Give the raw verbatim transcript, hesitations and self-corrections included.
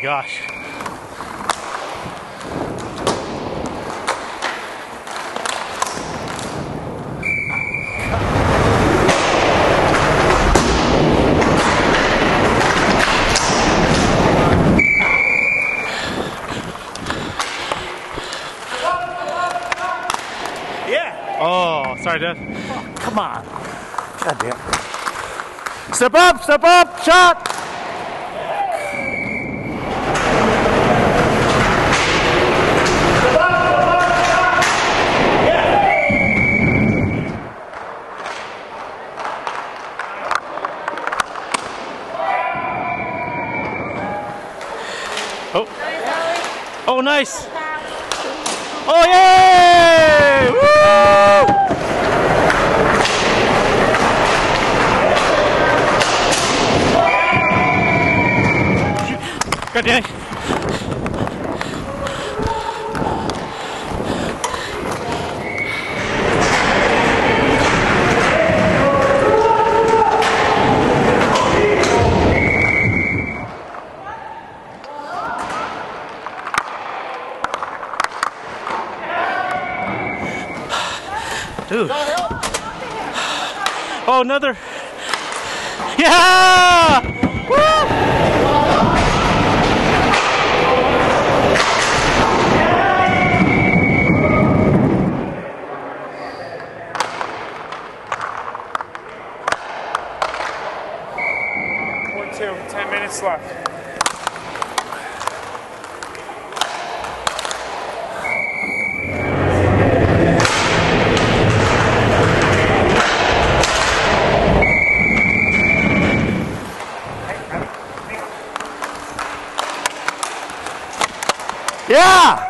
gosh. Yeah. Oh, sorry, Dad. Oh, come on. God damn. Step up, step up, shot. Oh. Oh, nice. Oh, yay! Woo! God dang. Dude. Oh, another. Yeah! Woo! Two, ten minutes left. Yeah!